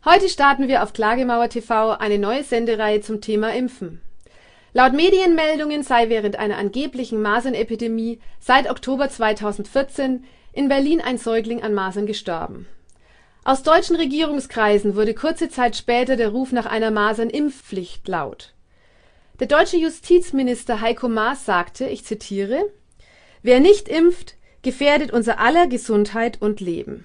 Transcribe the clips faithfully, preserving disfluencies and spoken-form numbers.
Heute starten wir auf Klagemauer T V eine neue Sendereihe zum Thema Impfen. Laut Medienmeldungen sei während einer angeblichen Masernepidemie seit Oktober zweitausendvierzehn in Berlin ein Säugling an Masern gestorben. Aus deutschen Regierungskreisen wurde kurze Zeit später der Ruf nach einer Masernimpfpflicht laut. Der deutsche Justizminister Heiko Maas sagte, ich zitiere: „Wer nicht impft, gefährdet unser aller Gesundheit und Leben."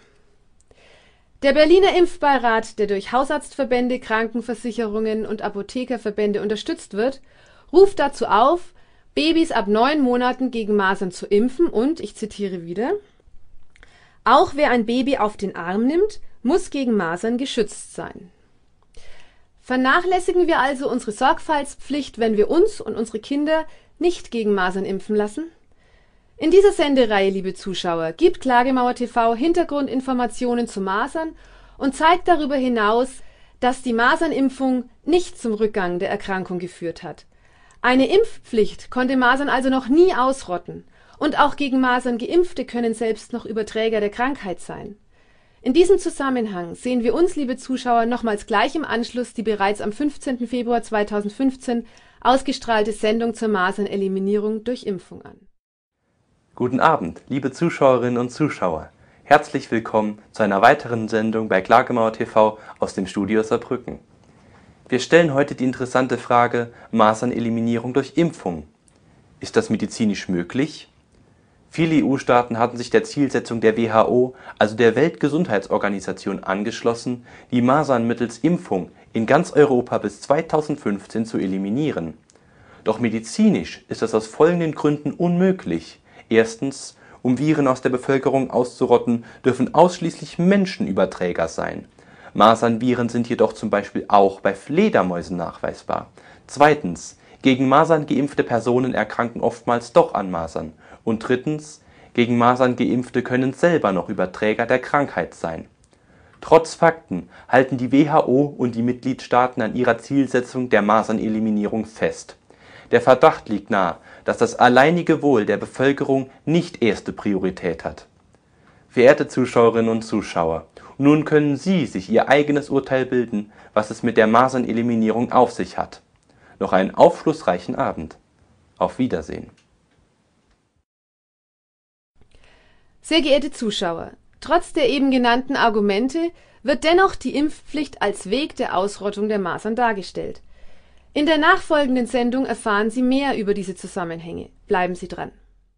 Der Berliner Impfbeirat, der durch Hausarztverbände, Krankenversicherungen und Apothekerverbände unterstützt wird, ruft dazu auf, Babys ab neun Monaten gegen Masern zu impfen und, ich zitiere wieder, „Auch wer ein Baby auf den Arm nimmt, muss gegen Masern geschützt sein." Vernachlässigen wir also unsere Sorgfaltspflicht, wenn wir uns und unsere Kinder nicht gegen Masern impfen lassen? In dieser Sendereihe, liebe Zuschauer, gibt Klagemauer T V Hintergrundinformationen zu Masern und zeigt darüber hinaus, dass die Masernimpfung nicht zum Rückgang der Erkrankung geführt hat. Eine Impfpflicht konnte Masern also noch nie ausrotten, und auch gegen Masern Geimpfte können selbst noch Überträger der Krankheit sein. In diesem Zusammenhang sehen wir uns, liebe Zuschauer, nochmals gleich im Anschluss die bereits am fünfzehnten Februar zweitausendfünfzehn ausgestrahlte Sendung zur Maserneliminierung durch Impfung an. Guten Abend, liebe Zuschauerinnen und Zuschauer. Herzlich willkommen zu einer weiteren Sendung bei Klagemauer T V aus dem Studio Saarbrücken. Wir stellen heute die interessante Frage Maserneliminierung durch Impfung. Ist das medizinisch möglich? Viele E U-Staaten hatten sich der Zielsetzung der W H O, also der Weltgesundheitsorganisation, angeschlossen, die Masern mittels Impfung in ganz Europa bis zweitausendfünfzehn zu eliminieren. Doch medizinisch ist das aus folgenden Gründen unmöglich. Erstens, um Viren aus der Bevölkerung auszurotten, dürfen ausschließlich Menschen Überträger sein. Masernviren sind jedoch zum Beispiel auch bei Fledermäusen nachweisbar. Zweitens, gegen Masern geimpfte Personen erkranken oftmals doch an Masern. Und drittens, gegen Masern geimpfte können selber noch Überträger der Krankheit sein. Trotz Fakten halten die W H O und die Mitgliedstaaten an ihrer Zielsetzung der Maserneliminierung fest. Der Verdacht liegt nahe, dass das alleinige Wohl der Bevölkerung nicht erste Priorität hat. Verehrte Zuschauerinnen und Zuschauer, nun können Sie sich Ihr eigenes Urteil bilden, was es mit der Maserneliminierung auf sich hat. Noch einen aufschlussreichen Abend. Auf Wiedersehen. Sehr geehrte Zuschauer, trotz der eben genannten Argumente wird dennoch die Impfpflicht als Weg der Ausrottung der Masern dargestellt. In der nachfolgenden Sendung erfahren Sie mehr über diese Zusammenhänge. Bleiben Sie dran.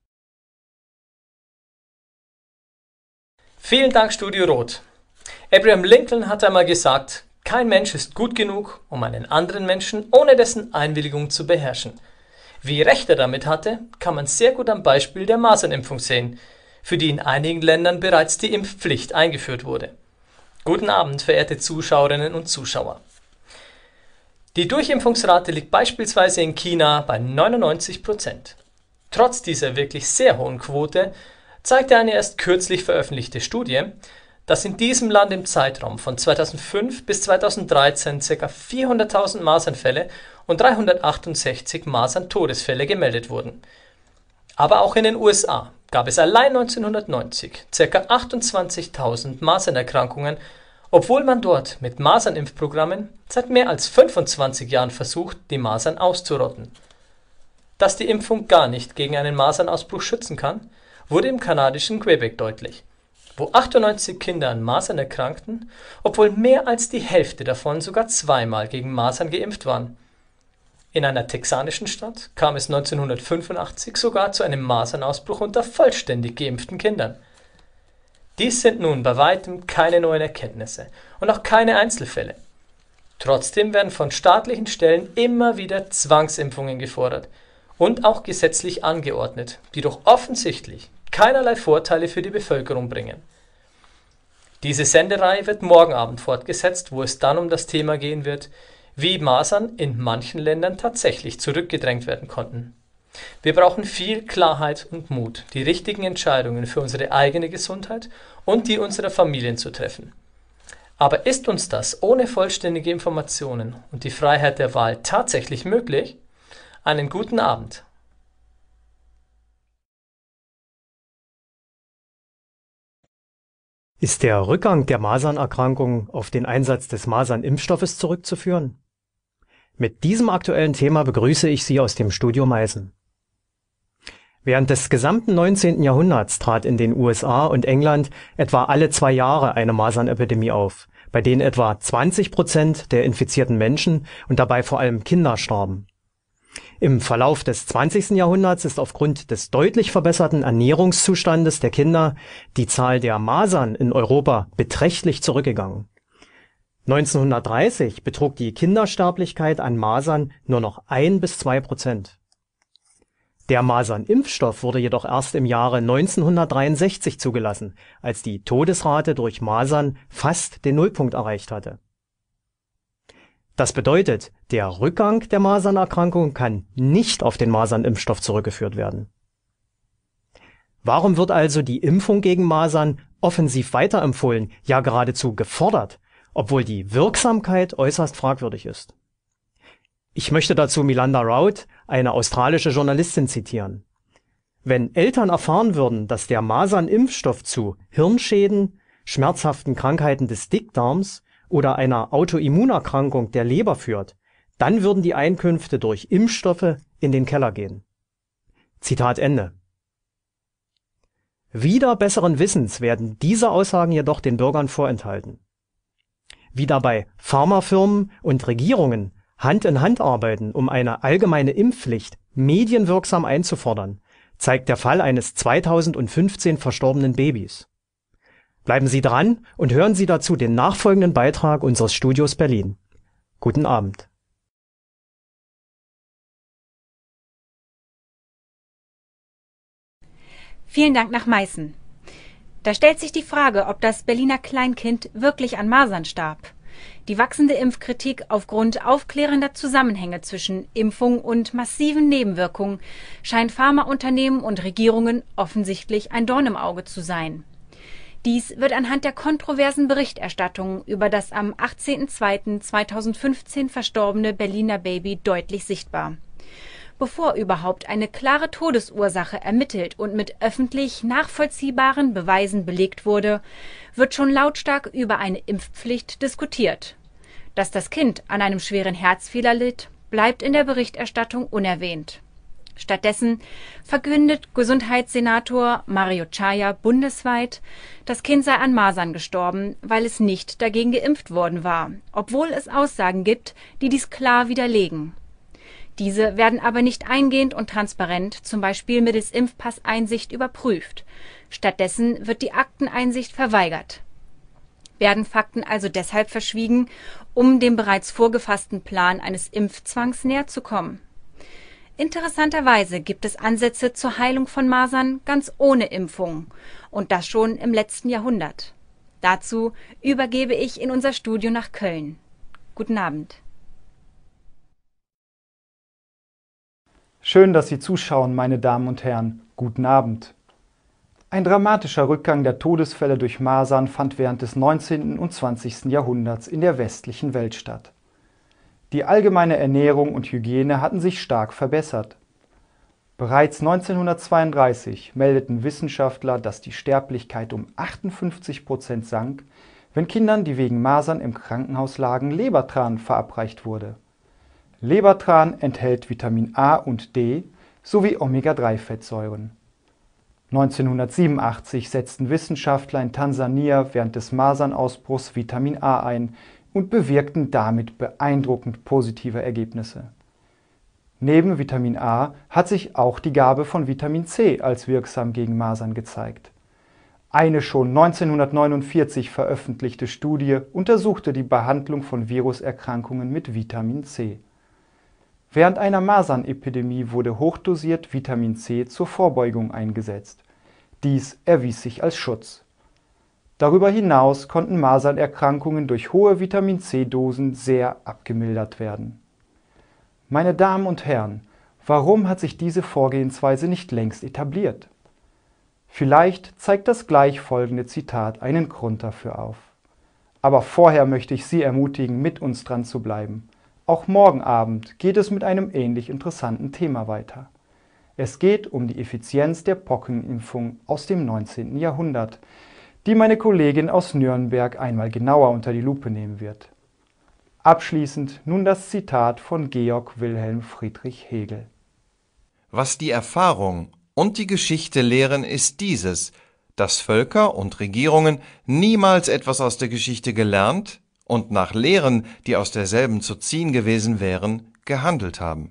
Vielen Dank, Studio Rot. Abraham Lincoln hat einmal gesagt, kein Mensch ist gut genug, um einen anderen Menschen ohne dessen Einwilligung zu beherrschen. Wie recht er damit hatte, kann man sehr gut am Beispiel der Masernimpfung sehen, für die in einigen Ländern bereits die Impfpflicht eingeführt wurde. Guten Abend, verehrte Zuschauerinnen und Zuschauer. Die Durchimpfungsrate liegt beispielsweise in China bei neunundneunzig Prozent. Trotz dieser wirklich sehr hohen Quote zeigte eine erst kürzlich veröffentlichte Studie, dass in diesem Land im Zeitraum von zweitausendfünf bis zweitausenddreizehn ca. vierhunderttausend Masernfälle und dreihundertachtundsechzig Masern-Todesfälle gemeldet wurden. Aber auch in den U S A gab es allein neunzehnhundertneunzig ca. achtundzwanzigtausend Masernerkrankungen, obwohl man dort mit Masernimpfprogrammen seit mehr als fünfundzwanzig Jahren versucht, die Masern auszurotten. Dass die Impfung gar nicht gegen einen Masernausbruch schützen kann, wurde im kanadischen Quebec deutlich, wo achtundneunzig Kinder an Masern erkrankten, obwohl mehr als die Hälfte davon sogar zweimal gegen Masern geimpft waren. In einer texanischen Stadt kam es neunzehnhundertfünfundachtzig sogar zu einem Masernausbruch unter vollständig geimpften Kindern. Dies sind nun bei weitem keine neuen Erkenntnisse und auch keine Einzelfälle. Trotzdem werden von staatlichen Stellen immer wieder Zwangsimpfungen gefordert und auch gesetzlich angeordnet, die doch offensichtlich keinerlei Vorteile für die Bevölkerung bringen. Diese Sendereihe wird morgen Abend fortgesetzt, wo es dann um das Thema gehen wird, wie Masern in manchen Ländern tatsächlich zurückgedrängt werden konnten. Wir brauchen viel Klarheit und Mut, die richtigen Entscheidungen für unsere eigene Gesundheit und die unserer Familien zu treffen. Aber ist uns das ohne vollständige Informationen und die Freiheit der Wahl tatsächlich möglich? Einen guten Abend. Ist der Rückgang der Masernerkrankung auf den Einsatz des Masernimpfstoffes zurückzuführen? Mit diesem aktuellen Thema begrüße ich Sie aus dem Studio Meißen. Während des gesamten neunzehnten Jahrhunderts trat in den U S A und England etwa alle zwei Jahre eine Masernepidemie auf, bei denen etwa zwanzig Prozent der infizierten Menschen und dabei vor allem Kinder starben. Im Verlauf des zwanzigsten Jahrhunderts ist aufgrund des deutlich verbesserten Ernährungszustandes der Kinder die Zahl der Masern in Europa beträchtlich zurückgegangen. neunzehnhundertdreißig betrug die Kindersterblichkeit an Masern nur noch ein bis zwei Prozent. Der Masernimpfstoff wurde jedoch erst im Jahre neunzehnhundertdreiundsechzig zugelassen, als die Todesrate durch Masern fast den Nullpunkt erreicht hatte. Das bedeutet, der Rückgang der Masernerkrankung kann nicht auf den Masernimpfstoff zurückgeführt werden. Warum wird also die Impfung gegen Masern offensiv weiterempfohlen, ja geradezu gefordert, obwohl die Wirksamkeit äußerst fragwürdig ist? Ich möchte dazu Milanda Rout, eine australische Journalistin, zitieren. Wenn Eltern erfahren würden, dass der Masernimpfstoff zu Hirnschäden, schmerzhaften Krankheiten des Dickdarms oder einer Autoimmunerkrankung der Leber führt, dann würden die Einkünfte durch Impfstoffe in den Keller gehen. Zitat Ende. Wider besseren Wissens werden diese Aussagen jedoch den Bürgern vorenthalten. Wie dabei Pharmafirmen und Regierungen Hand in Hand arbeiten, um eine allgemeine Impfpflicht medienwirksam einzufordern, zeigt der Fall eines zweitausendfünfzehn verstorbenen Babys. Bleiben Sie dran und hören Sie dazu den nachfolgenden Beitrag unseres Studios Berlin. Guten Abend. Vielen Dank nach Meißen. Da stellt sich die Frage, ob das Berliner Kleinkind wirklich an Masern starb. Die wachsende Impfkritik aufgrund aufklärender Zusammenhänge zwischen Impfung und massiven Nebenwirkungen scheint Pharmaunternehmen und Regierungen offensichtlich ein Dorn im Auge zu sein. Dies wird anhand der kontroversen Berichterstattung über das am achtzehnten zweiten zweitausendfünfzehn verstorbene Berliner Baby deutlich sichtbar. Bevor überhaupt eine klare Todesursache ermittelt und mit öffentlich nachvollziehbaren Beweisen belegt wurde, wird schon lautstark über eine Impfpflicht diskutiert. Dass das Kind an einem schweren Herzfehler litt, bleibt in der Berichterstattung unerwähnt. Stattdessen verkündet Gesundheitssenator Mario Chaya bundesweit, das Kind sei an Masern gestorben, weil es nicht dagegen geimpft worden war, obwohl es Aussagen gibt, die dies klar widerlegen. Diese werden aber nicht eingehend und transparent, zum Beispiel mittels Impfpasseinsicht, überprüft. Stattdessen wird die Akteneinsicht verweigert. Werden Fakten also deshalb verschwiegen, um dem bereits vorgefassten Plan eines Impfzwangs näher zu kommen? Interessanterweise gibt es Ansätze zur Heilung von Masern ganz ohne Impfung, und das schon im letzten Jahrhundert. Dazu übergebe ich in unser Studio nach Köln. Guten Abend. Schön, dass Sie zuschauen, meine Damen und Herren. Guten Abend. Ein dramatischer Rückgang der Todesfälle durch Masern fand während des neunzehnten und zwanzigsten Jahrhunderts in der westlichen Welt statt. Die allgemeine Ernährung und Hygiene hatten sich stark verbessert. Bereits neunzehnhundertzweiunddreißig meldeten Wissenschaftler, dass die Sterblichkeit um achtundfünfzig Prozent sank, wenn Kindern, die wegen Masern im Krankenhaus lagen, Lebertran verabreicht wurde. Lebertran enthält Vitamin A und D sowie Omega drei Fettsäuren. neunzehnhundertsiebenundachtzig setzten Wissenschaftler in Tansania während des Masernausbruchs Vitamin A ein und bewirkten damit beeindruckend positive Ergebnisse. Neben Vitamin A hat sich auch die Gabe von Vitamin C als wirksam gegen Masern gezeigt. Eine schon neunzehnhundertneunundvierzig veröffentlichte Studie untersuchte die Behandlung von Viruserkrankungen mit Vitamin C. Während einer Masernepidemie wurde hochdosiert Vitamin C zur Vorbeugung eingesetzt. Dies erwies sich als Schutz. Darüber hinaus konnten Masernerkrankungen durch hohe Vitamin C-Dosen sehr abgemildert werden. Meine Damen und Herren, warum hat sich diese Vorgehensweise nicht längst etabliert? Vielleicht zeigt das gleich folgende Zitat einen Grund dafür auf. Aber vorher möchte ich Sie ermutigen, mit uns dran zu bleiben. Auch morgen Abend geht es mit einem ähnlich interessanten Thema weiter. Es geht um die Effektivitäts der Pockenimpfung aus dem neunzehnten Jahrhundert. die meine Kollegin aus Nürnberg einmal genauer unter die Lupe nehmen wird. Abschließend nun das Zitat von Georg Wilhelm Friedrich Hegel. Was die Erfahrung und die Geschichte lehren, ist dieses, dass Völker und Regierungen niemals etwas aus der Geschichte gelernt und nach Lehren, die aus derselben zu ziehen gewesen wären, gehandelt haben.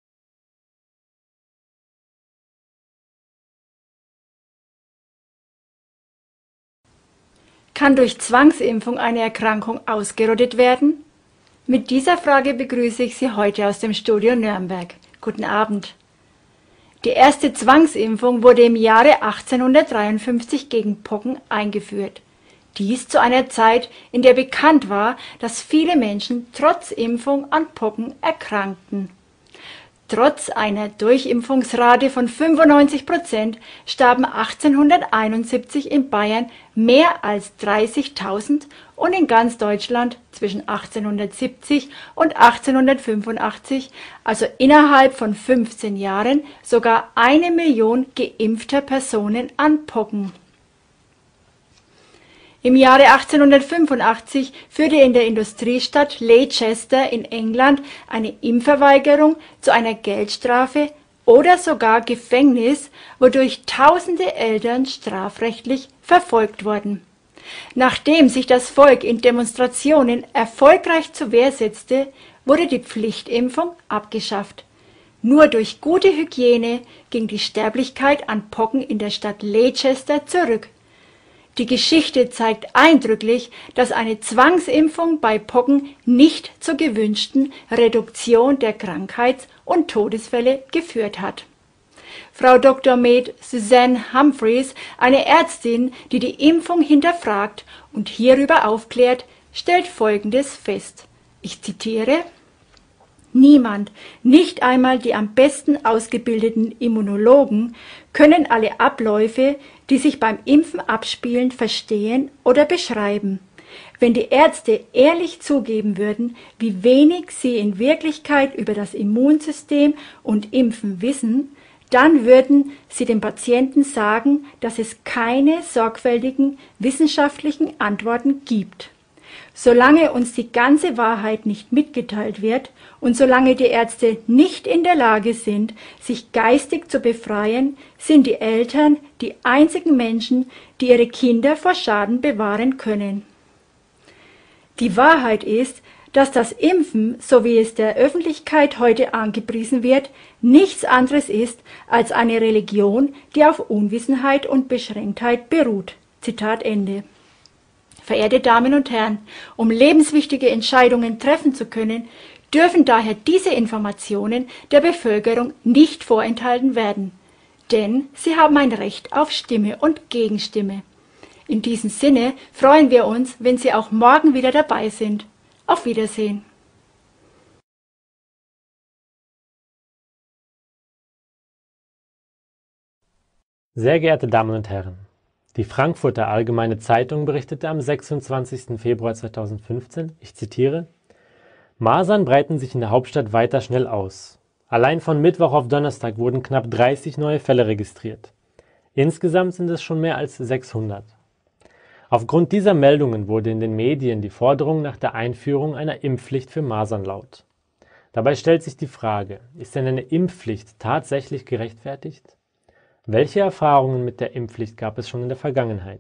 Kann durch Zwangsimpfung eine Erkrankung ausgerottet werden? Mit dieser Frage begrüße ich Sie heute aus dem Studio Nürnberg. Guten Abend. Die erste Zwangsimpfung wurde im Jahre achtzehnhundertdreiundfünfzig gegen Pocken eingeführt. Dies zu einer Zeit, in der bekannt war, dass viele Menschen trotz Impfung an Pocken erkrankten. Trotz einer Durchimpfungsrate von fünfundneunzig Prozent starben achtzehnhunderteinundsiebzig in Bayern mehr als dreißigtausend und in ganz Deutschland zwischen achtzehnhundertsiebzig und achtzehnhundertfünfundachtzig, also innerhalb von fünfzehn Jahren, sogar eine Million geimpfter Personen an Pocken. Im Jahre achtzehnhundertfünfundachtzig führte in der Industriestadt Leicester in England eine Impfverweigerung zu einer Geldstrafe oder sogar Gefängnis, wodurch tausende Eltern strafrechtlich verfolgt wurden. Nachdem sich das Volk in Demonstrationen erfolgreich zur Wehr setzte, wurde die Pflichtimpfung abgeschafft. Nur durch gute Hygiene ging die Sterblichkeit an Pocken in der Stadt Leicester zurück. Die Geschichte zeigt eindrücklich, dass eine Zwangsimpfung bei Pocken nicht zur gewünschten Reduktion der Krankheits- und Todesfälle geführt hat. Frau Doktor med. Suzanne Humphreys, eine Ärztin, die die Impfung hinterfragt und hierüber aufklärt, stellt Folgendes fest. Ich zitiere: Niemand, nicht einmal die am besten ausgebildeten Immunologen, können alle Abläufe, die sich beim Impfen abspielen, verstehen oder beschreiben. Wenn die Ärzte ehrlich zugeben würden, wie wenig sie in Wirklichkeit über das Immunsystem und Impfen wissen, dann würden sie dem Patienten sagen, dass es keine sorgfältigen wissenschaftlichen Antworten gibt. Solange uns die ganze Wahrheit nicht mitgeteilt wird und solange die Ärzte nicht in der Lage sind, sich geistig zu befreien, sind die Eltern die einzigen Menschen, die ihre Kinder vor Schaden bewahren können. Die Wahrheit ist, dass das Impfen, so wie es der Öffentlichkeit heute angepriesen wird, nichts anderes ist als eine Religion, die auf Unwissenheit und Beschränktheit beruht. Zitat Ende. Verehrte Damen und Herren, um lebenswichtige Entscheidungen treffen zu können, dürfen daher diese Informationen der Bevölkerung nicht vorenthalten werden. Denn sie haben ein Recht auf Stimme und Gegenstimme. In diesem Sinne freuen wir uns, wenn Sie auch morgen wieder dabei sind. Auf Wiedersehen. Sehr geehrte Damen und Herren, die Frankfurter Allgemeine Zeitung berichtete am sechsundzwanzigsten Februar zweitausendfünfzehn, ich zitiere: Masern breiten sich in der Hauptstadt weiter schnell aus. Allein von Mittwoch auf Donnerstag wurden knapp dreißig neue Fälle registriert. Insgesamt sind es schon mehr als sechshundert. Aufgrund dieser Meldungen wurde in den Medien die Forderung nach der Einführung einer Impfpflicht für Masern laut. Dabei stellt sich die Frage, ist denn eine Impfpflicht tatsächlich gerechtfertigt? Welche Erfahrungen mit der Impfpflicht gab es schon in der Vergangenheit?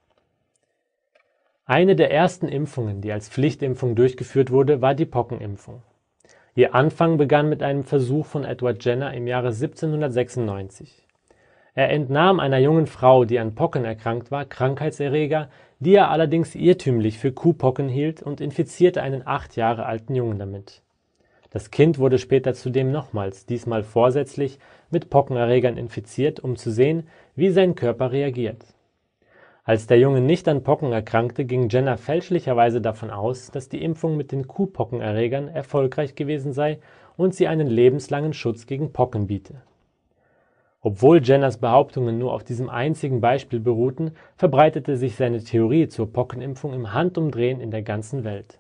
Eine der ersten Impfungen, die als Pflichtimpfung durchgeführt wurde, war die Pockenimpfung. Ihr Anfang begann mit einem Versuch von Edward Jenner im Jahre siebzehnhundertsechsundneunzig. Er entnahm einer jungen Frau, die an Pocken erkrankt war, Krankheitserreger, die er allerdings irrtümlich für Kuhpocken hielt, und infizierte einen acht Jahre alten Jungen damit. Das Kind wurde später zudem nochmals, diesmal vorsätzlich, mit Pockenerregern infiziert, um zu sehen, wie sein Körper reagiert. Als der Junge nicht an Pocken erkrankte, ging Jenner fälschlicherweise davon aus, dass die Impfung mit den Kuhpockenerregern erfolgreich gewesen sei und sie einen lebenslangen Schutz gegen Pocken biete. Obwohl Jenners Behauptungen nur auf diesem einzigen Beispiel beruhten, verbreitete sich seine Theorie zur Pockenimpfung im Handumdrehen in der ganzen Welt.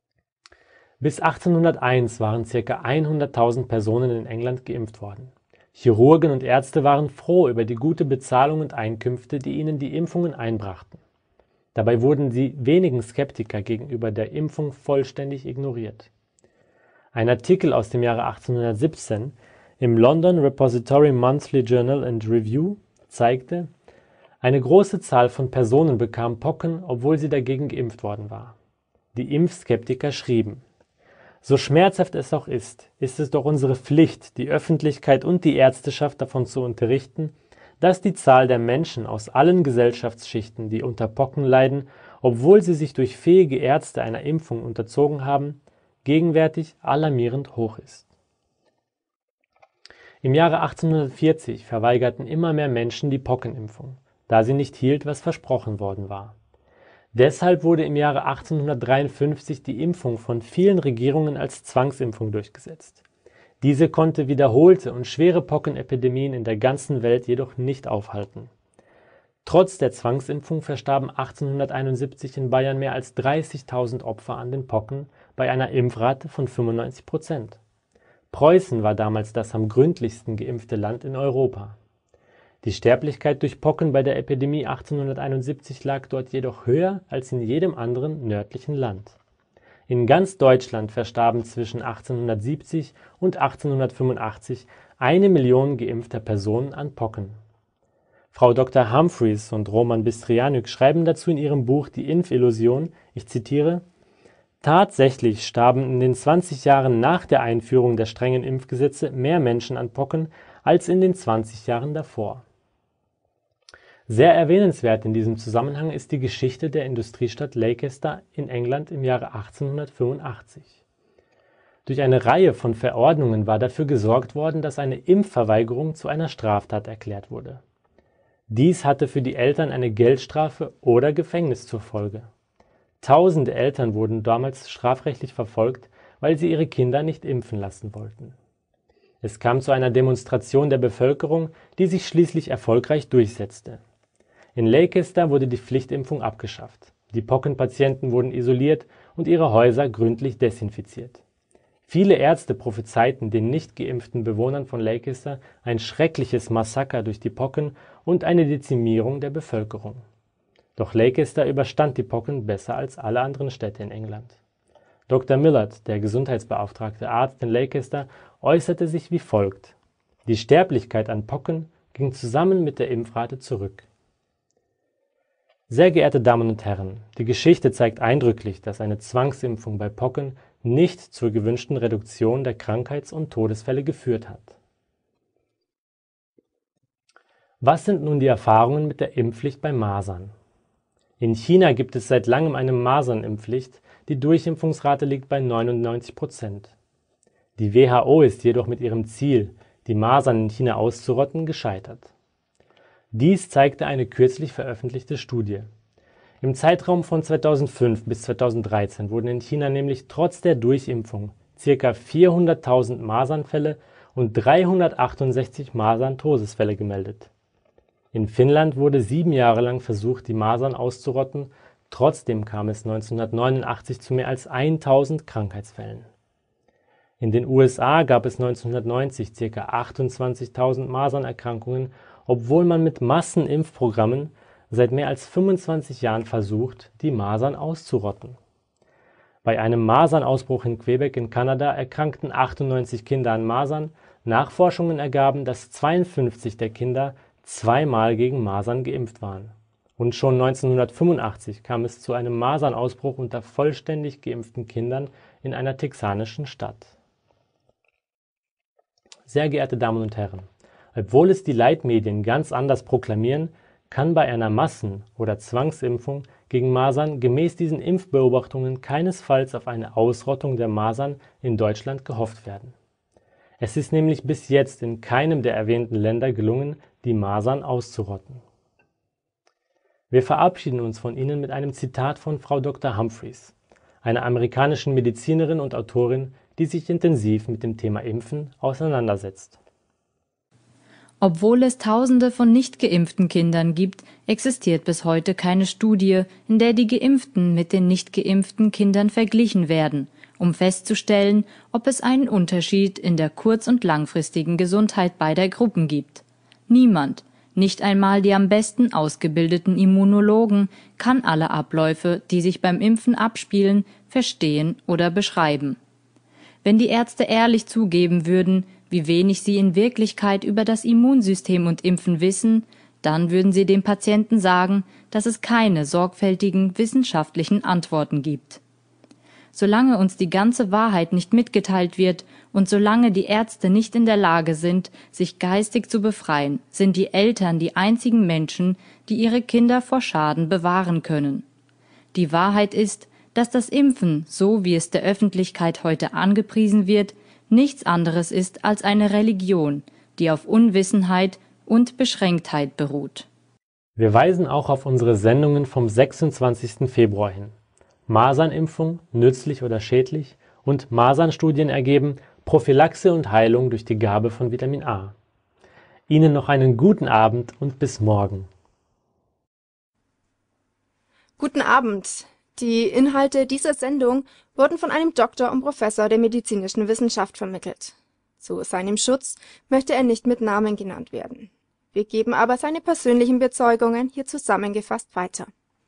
Bis achtzehnhunderteins waren ca. hunderttausend Personen in England geimpft worden. Chirurgen und Ärzte waren froh über die gute Bezahlung und Einkünfte, die ihnen die Impfungen einbrachten. Dabei wurden die wenigen Skeptiker gegenüber der Impfung vollständig ignoriert. Ein Artikel aus dem Jahre achtzehnhundertsiebzehn im London Repository Monthly Journal and Review zeigte, eine große Zahl von Personen bekam Pocken, obwohl sie dagegen geimpft worden war. Die Impfskeptiker schrieben: So schmerzhaft es auch ist, ist es doch unsere Pflicht, die Öffentlichkeit und die Ärzteschaft davon zu unterrichten, dass die Zahl der Menschen aus allen Gesellschaftsschichten, die unter Pocken leiden, obwohl sie sich durch fähige Ärzte einer Impfung unterzogen haben, gegenwärtig alarmierend hoch ist. Im Jahre achtzehnhundertvierzig verweigerten immer mehr Menschen die Pockenimpfung, da sie nicht hielt, was versprochen worden war. Deshalb wurde im Jahre achtzehnhundertdreiundfünfzig die Impfung von vielen Regierungen als Zwangsimpfung durchgesetzt. Diese konnte wiederholte und schwere Pockenepidemien in der ganzen Welt jedoch nicht aufhalten. Trotz der Zwangsimpfung verstarben achtzehnhunderteinundsiebzig in Bayern mehr als dreißigtausend Opfer an den Pocken bei einer Impfrate von fünfundneunzig Prozent. Preußen war damals das am gründlichsten geimpfte Land in Europa. Die Sterblichkeit durch Pocken bei der Epidemie achtzehnhunderteinundsiebzig lag dort jedoch höher als in jedem anderen nördlichen Land. In ganz Deutschland verstarben zwischen achtzehnhundertsiebzig und achtzehnhundertfünfundachtzig eine Million geimpfter Personen an Pocken. Frau Doktor Humphreys und Roman Bystrianyk schreiben dazu in ihrem Buch Die Impfillusion, ich zitiere: Tatsächlich starben in den zwanzig Jahren nach der Einführung der strengen Impfgesetze mehr Menschen an Pocken als in den zwanzig Jahren davor. Sehr erwähnenswert in diesem Zusammenhang ist die Geschichte der Industriestadt Leicester in England im Jahre achtzehnhundertfünfundachtzig. Durch eine Reihe von Verordnungen war dafür gesorgt worden, dass eine Impfverweigerung zu einer Straftat erklärt wurde. Dies hatte für die Eltern eine Geldstrafe oder Gefängnis zur Folge. Tausende Eltern wurden damals strafrechtlich verfolgt, weil sie ihre Kinder nicht impfen lassen wollten. Es kam zu einer Demonstration der Bevölkerung, die sich schließlich erfolgreich durchsetzte. In Leicester wurde die Pflichtimpfung abgeschafft. Die Pockenpatienten wurden isoliert und ihre Häuser gründlich desinfiziert. Viele Ärzte prophezeiten den nicht geimpften Bewohnern von Leicester ein schreckliches Massaker durch die Pocken und eine Dezimierung der Bevölkerung. Doch Leicester überstand die Pocken besser als alle anderen Städte in England. Doktor Millard, der gesundheitsbeauftragte Arzt in Leicester, äußerte sich wie folgt: Die Sterblichkeit an Pocken ging zusammen mit der Impfrate zurück. Sehr geehrte Damen und Herren, die Geschichte zeigt eindrücklich, dass eine Zwangsimpfung bei Pocken nicht zur gewünschten Reduktion der Krankheits- und Todesfälle geführt hat. Was sind nun die Erfahrungen mit der Impfpflicht bei Masern? In China gibt es seit langem eine Masernimpfpflicht, die Durchimpfungsrate liegt bei neunundneunzig Prozent. Die W H O ist jedoch mit ihrem Ziel, die Masern in China auszurotten, gescheitert. Dies zeigte eine kürzlich veröffentlichte Studie. Im Zeitraum von zweitausendfünf bis zweitausenddreizehn wurden in China nämlich trotz der Durchimpfung ca. vierhunderttausend Masernfälle und dreihundertachtundsechzig Masern-Todesfälle gemeldet. In Finnland wurde sieben Jahre lang versucht, die Masern auszurotten, trotzdem kam es neunzehnhundertneunundachtzig zu mehr als tausend Krankheitsfällen. In den U S A gab es neunzehnhundertneunzig ca. achtundzwanzigtausend Masernerkrankungen, obwohl man mit Massenimpfprogrammen seit mehr als fünfundzwanzig Jahren versucht, die Masern auszurotten. Bei einem Masernausbruch in Quebec in Kanada erkrankten achtundneunzig Kinder an Masern. Nachforschungen ergaben, dass zweiundfünfzig der Kinder zweimal gegen Masern geimpft waren. Und schon neunzehnhundertfünfundachtzig kam es zu einem Masernausbruch unter vollständig geimpften Kindern in einer texanischen Stadt. Sehr geehrte Damen und Herren, obwohl es die Leitmedien ganz anders proklamieren, kann bei einer Massen- oder Zwangsimpfung gegen Masern gemäß diesen Impfbeobachtungen keinesfalls auf eine Ausrottung der Masern in Deutschland gehofft werden. Es ist nämlich bis jetzt in keinem der erwähnten Länder gelungen, die Masern auszurotten. Wir verabschieden uns von Ihnen mit einem Zitat von Frau Doktor Humphreys, einer amerikanischen Medizinerin und Autorin, die sich intensiv mit dem Thema Impfen auseinandersetzt. Obwohl es Tausende von nicht geimpften Kindern gibt, existiert bis heute keine Studie, in der die Geimpften mit den nicht geimpften Kindern verglichen werden, um festzustellen, ob es einen Unterschied in der kurz- und langfristigen Gesundheit beider Gruppen gibt. Niemand, nicht einmal die am besten ausgebildeten Immunologen, kann alle Abläufe, die sich beim Impfen abspielen, verstehen oder beschreiben. Wenn die Ärzte ehrlich zugeben würden, wie wenig sie in Wirklichkeit über das Immunsystem und Impfen wissen, dann würden sie dem Patienten sagen, dass es keine sorgfältigen wissenschaftlichen Antworten gibt. Solange uns die ganze Wahrheit nicht mitgeteilt wird und solange die Ärzte nicht in der Lage sind, sich geistig zu befreien, sind die Eltern die einzigen Menschen, die ihre Kinder vor Schaden bewahren können. Die Wahrheit ist, dass das Impfen, so wie es der Öffentlichkeit heute angepriesen wird, nichts anderes ist als eine Religion, die auf Unwissenheit und Beschränktheit beruht. Wir weisen auch auf unsere Sendungen vom sechsundzwanzigsten Februar hin. Masernimpfung, nützlich oder schädlich? Und Masernstudien ergeben Prophylaxe und Heilung durch die Gabe von Vitamin A. Ihnen noch einen guten Abend und bis morgen. Guten Abend. Die Inhalte dieser Sendung wurden von einem Doktor und Professor der medizinischen Wissenschaft vermittelt. Zu seinem Schutz möchte er nicht mit Namen genannt werden. Wir geben aber seine persönlichen Bezeugungen hier zusammengefasst weiter.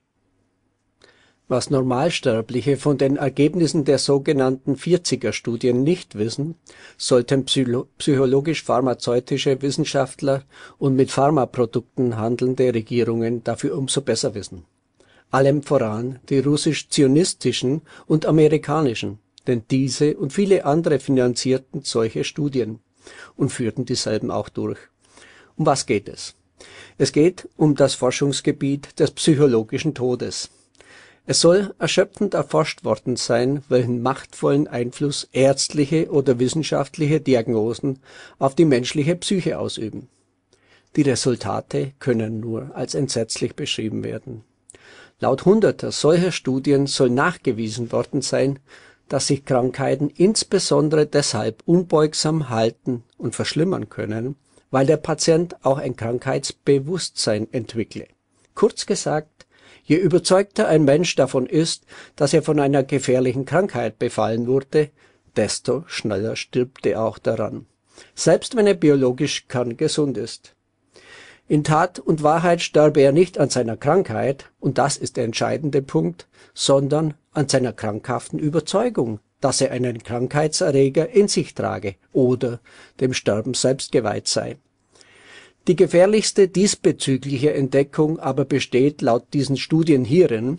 Was Normalsterbliche von den Ergebnissen der sogenannten vierziger-Studien nicht wissen, sollten psycho- psychologisch-pharmazeutische Wissenschaftler und mit Pharmaprodukten handelnde Regierungen dafür umso besser wissen. Allem voran die russisch-zionistischen und amerikanischen, denn diese und viele andere finanzierten solche Studien und führten dieselben auch durch. Um was geht es? Es geht um das Forschungsgebiet des psychologischen Todes. Es soll erschöpfend erforscht worden sein, welchen machtvollen Einfluss ärztliche oder wissenschaftliche Diagnosen auf die menschliche Psyche ausüben. Die Resultate können nur als entsetzlich beschrieben werden. Laut hunderter solcher Studien soll nachgewiesen worden sein, dass sich Krankheiten insbesondere deshalb unbeugsam halten und verschlimmern können, weil der Patient auch ein Krankheitsbewusstsein entwickle. Kurz gesagt, je überzeugter ein Mensch davon ist, dass er von einer gefährlichen Krankheit befallen wurde, desto schneller stirbt er auch daran, selbst wenn er biologisch kerngesund ist. In Tat und Wahrheit sterbe er nicht an seiner Krankheit, und das ist der entscheidende Punkt, sondern an seiner krankhaften Überzeugung, dass er einen Krankheitserreger in sich trage oder dem Sterben selbst geweiht sei. Die gefährlichste diesbezügliche Entdeckung aber besteht laut diesen Studien hierin: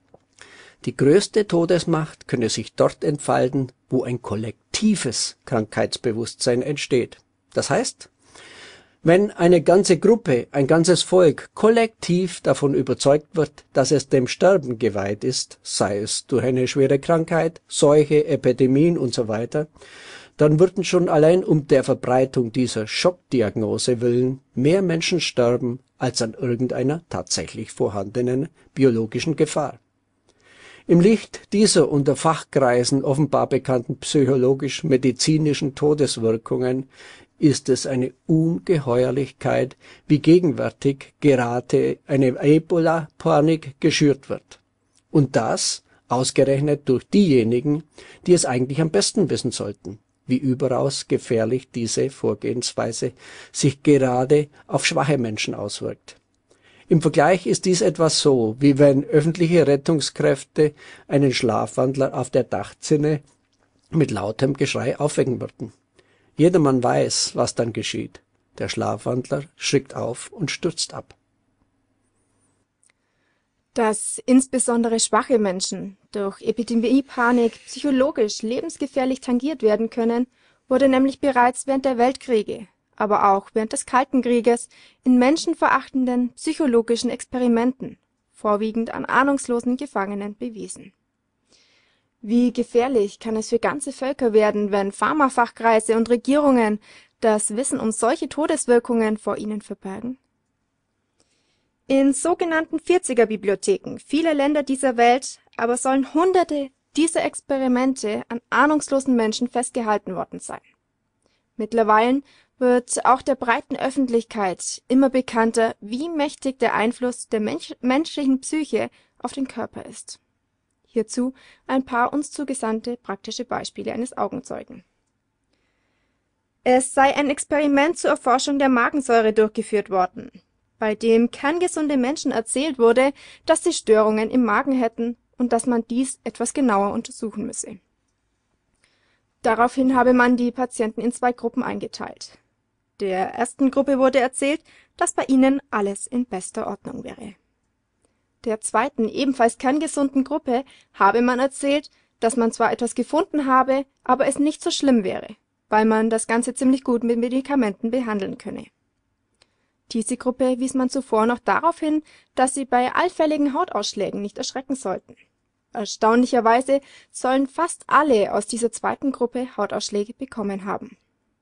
Die größte Todesmacht könne sich dort entfalten, wo ein kollektives Krankheitsbewusstsein entsteht. Das heißt, wenn eine ganze Gruppe, ein ganzes Volk kollektiv davon überzeugt wird, dass es dem Sterben geweiht ist, sei es durch eine schwere Krankheit, Seuche, Epidemien usw., dann würden schon allein um der Verbreitung dieser Schockdiagnose willen mehr Menschen sterben als an irgendeiner tatsächlich vorhandenen biologischen Gefahr. Im Licht dieser unter Fachkreisen offenbar bekannten psychologisch-medizinischen Todeswirkungen ist es eine Ungeheuerlichkeit, wie gegenwärtig gerade eine Ebola-Panik geschürt wird. Und das ausgerechnet durch diejenigen, die es eigentlich am besten wissen sollten, wie überaus gefährlich diese Vorgehensweise sich gerade auf schwache Menschen auswirkt. Im Vergleich ist dies etwas so, wie wenn öffentliche Rettungskräfte einen Schlafwandler auf der Dachzinne mit lautem Geschrei aufwecken würden. Jedermann weiß, was dann geschieht. Der Schlafwandler schreckt auf und stürzt ab. Dass insbesondere schwache Menschen durch Epidemiepanik psychologisch lebensgefährlich tangiert werden können, wurde nämlich bereits während der Weltkriege, aber auch während des Kalten Krieges in menschenverachtenden psychologischen Experimenten, vorwiegend an ahnungslosen Gefangenen, bewiesen. Wie gefährlich kann es für ganze Völker werden, wenn Pharmafachkreise und Regierungen das Wissen um solche Todeswirkungen vor ihnen verbergen? In sogenannten vierziger-Bibliotheken vieler Länder dieser Welt aber sollen Hunderte dieser Experimente an ahnungslosen Menschen festgehalten worden sein. Mittlerweile wird auch der breiten Öffentlichkeit immer bekannter, wie mächtig der Einfluss der Mensch menschlichen Psyche auf den Körper ist. Hierzu ein paar uns zugesandte praktische Beispiele eines Augenzeugen. Es sei ein Experiment zur Erforschung der Magensäure durchgeführt worden, bei dem kerngesunde Menschen erzählt wurde, dass sie Störungen im Magen hätten und dass man dies etwas genauer untersuchen müsse. Daraufhin habe man die Patienten in zwei Gruppen eingeteilt. Der ersten Gruppe wurde erzählt, dass bei ihnen alles in bester Ordnung wäre. Der zweiten, ebenfalls kerngesunden Gruppe habe man erzählt, dass man zwar etwas gefunden habe, aber es nicht so schlimm wäre, weil man das Ganze ziemlich gut mit Medikamenten behandeln könne. Diese Gruppe wies man zuvor noch darauf hin, dass sie bei allfälligen Hautausschlägen nicht erschrecken sollten. Erstaunlicherweise sollen fast alle aus dieser zweiten Gruppe Hautausschläge bekommen haben.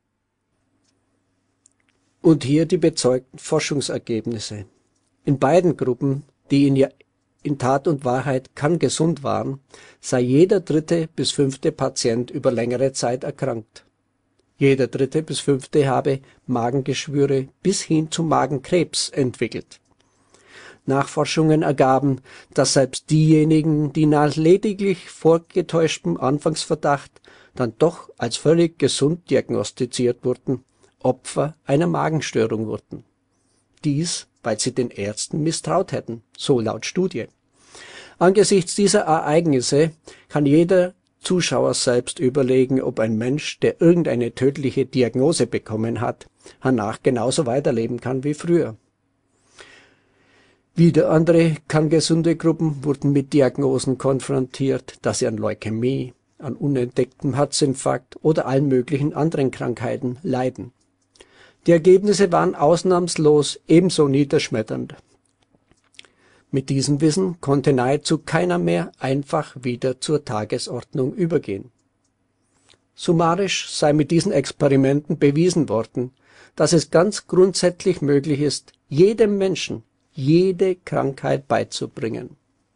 Und hier die bezeugten Forschungsergebnisse. In beiden Gruppen, die in, in Tat und Wahrheit kerngesund waren, sei jeder dritte bis fünfte Patient über längere Zeit erkrankt. Jeder dritte bis fünfte habe Magengeschwüre bis hin zu Magenkrebs entwickelt. Nachforschungen ergaben, dass selbst diejenigen, die nach lediglich vorgetäuschtem Anfangsverdacht dann doch als völlig gesund diagnostiziert wurden, Opfer einer Magenstörung wurden. Dies, weil sie den Ärzten misstraut hätten, so laut Studie. Angesichts dieser Ereignisse kann jeder Zuschauer selbst überlegen, ob ein Mensch, der irgendeine tödliche Diagnose bekommen hat, hernach genauso weiterleben kann wie früher. Wieder andere kerngesunde Gruppen wurden mit Diagnosen konfrontiert, dass sie an Leukämie, an unentdecktem Herzinfarkt oder allen möglichen anderen Krankheiten leiden. Die Ergebnisse waren ausnahmslos ebenso niederschmetternd. Mit diesem Wissen konnte nahezu keiner mehr einfach wieder zur Tagesordnung übergehen. Summarisch sei mit diesen Experimenten bewiesen worden, dass es ganz grundsätzlich möglich ist, jedem Menschen jede Krankheit beizubringen.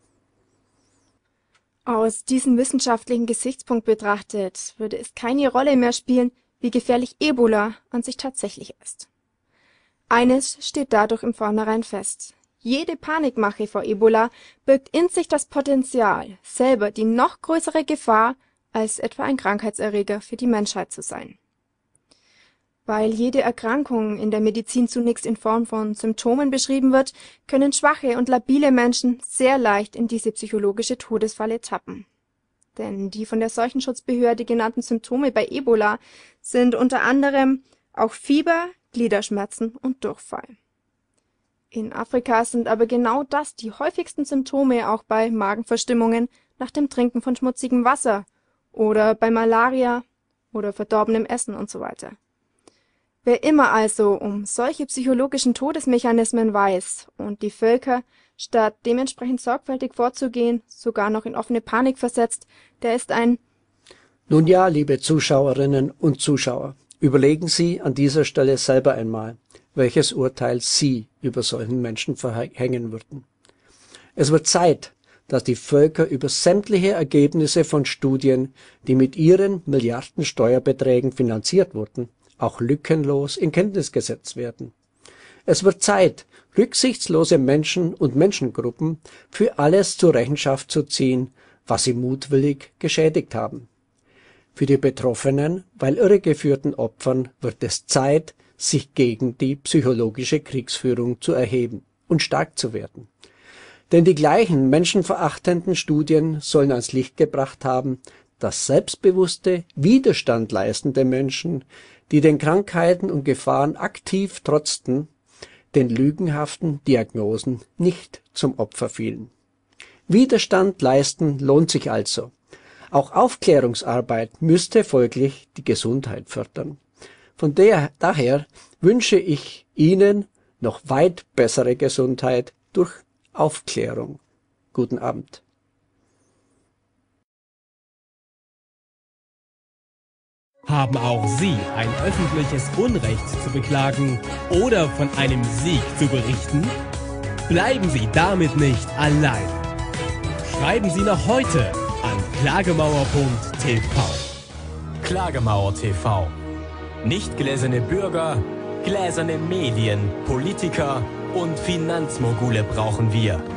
Aus diesem wissenschaftlichen Gesichtspunkt betrachtet, würde es keine Rolle mehr spielen, wie gefährlich Ebola an sich tatsächlich ist. Eines steht dadurch im Vornherein fest: Jede Panikmache vor Ebola birgt in sich das Potenzial, selber die noch größere Gefahr als etwa ein Krankheitserreger für die Menschheit zu sein. Weil jede Erkrankung in der Medizin zunächst in Form von Symptomen beschrieben wird, können schwache und labile Menschen sehr leicht in diese psychologische Todesfalle tappen. Denn die von der Seuchenschutzbehörde genannten Symptome bei Ebola sind unter anderem auch Fieber, Gliederschmerzen und Durchfall. In Afrika sind aber genau das die häufigsten Symptome auch bei Magenverstimmungen nach dem Trinken von schmutzigem Wasser oder bei Malaria oder verdorbenem Essen und so weiter. Wer immer also um solche psychologischen Todesmechanismen weiß und die Völker, statt dementsprechend sorgfältig vorzugehen, sogar noch in offene Panik versetzt, der ist ein... Nun ja, liebe Zuschauerinnen und Zuschauer, überlegen Sie an dieser Stelle selber einmal, welches Urteil Sie über solchen Menschen verhängen würden. Es wird Zeit, dass die Völker über sämtliche Ergebnisse von Studien, die mit ihren Milliarden Steuerbeträgen finanziert wurden, auch lückenlos in Kenntnis gesetzt werden. Es wird Zeit, rücksichtslose Menschen und Menschengruppen für alles zur Rechenschaft zu ziehen, was sie mutwillig geschädigt haben. Für die betroffenen, weil irregeführten Opfern wird es Zeit, sich gegen die psychologische Kriegsführung zu erheben und stark zu werden. Denn die gleichen menschenverachtenden Studien sollen ans Licht gebracht haben, dass selbstbewusste, Widerstand leistende Menschen, die den Krankheiten und Gefahren aktiv trotzten, den lügenhaften Diagnosen nicht zum Opfer fielen. Widerstand leisten lohnt sich also. Auch Aufklärungsarbeit müsste folglich die Gesundheit fördern. Von der, daher wünsche ich Ihnen noch weit bessere Gesundheit durch Aufklärung. Guten Abend. Haben auch Sie ein öffentliches Unrecht zu beklagen oder von einem Sieg zu berichten? Bleiben Sie damit nicht allein. Schreiben Sie noch heute an klagemauer punkt t v. Klagemauer T V. Nicht gläserne Bürger, gläserne Medien, Politiker und Finanzmogule brauchen wir.